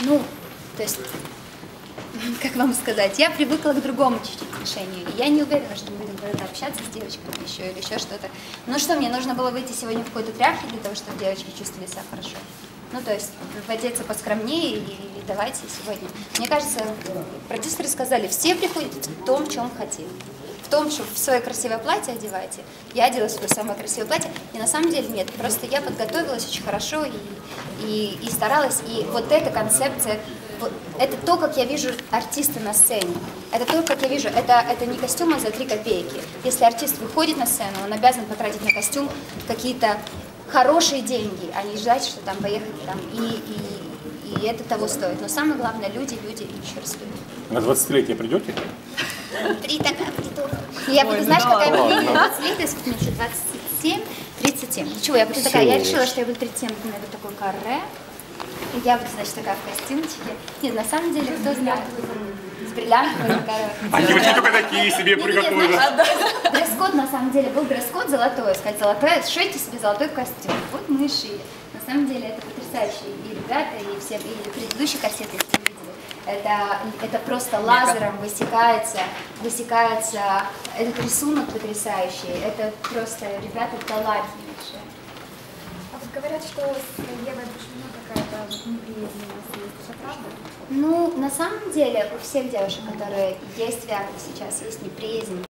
Ну, то есть, как вам сказать, я привыкла к другому чуть-чуть отношению. И я не уверена, что мы будем когда-то общаться с девочками еще или еще что-то. Ну что, мне нужно было выйти сегодня в какой-то тряпке для того, чтобы девочки чувствовали себя хорошо. Ну, то есть, одеться поскромнее и давайте сегодня. Мне кажется, продюсеры сказали, все приходят в том, чем хотим. В том, что в свое красивое платье одевайте. Я одела свое самое красивое платье. И на самом деле нет. Просто я подготовилась очень хорошо и старалась. И вот эта концепция, это то, как я вижу артиста на сцене. Это то, как я вижу. Это не костюмы за 3 копейки. Если артист выходит на сцену, он обязан потратить на костюм какие-то хорошие деньги, а не ждать, что там поехать там и это того стоит. Но самое главное, люди, еще раз люди. На 20-летие придете? При такая приду. Я буду, знаешь, какая мне 20 лет, если мне еще 27, 37. Ничего, я буду такая, я решила, что я буду 37, наверное, такой каре. И я буду, значит, такая в костюмчике. Нет, на самом деле, кто знает, с бриллиантами, А девочки только такие себе приготовили. Дресс-код, на самом деле, был дресс-код золотой. Сказать, золотое, сшейте себе золотой костюм. Вот мы и шили. На самом деле, это потрясающие и ребята, и все, и предыдущий корсет, если вы видели. Это просто лазером высекается этот рисунок потрясающий. Это просто ребята талантливейшие. А вот говорят, что с Евой Брежневой какая-то неприязнь у вас есть. Это правда? Ну, на самом деле, у всех девушек, которые есть в Виагре сейчас, есть неприязнь.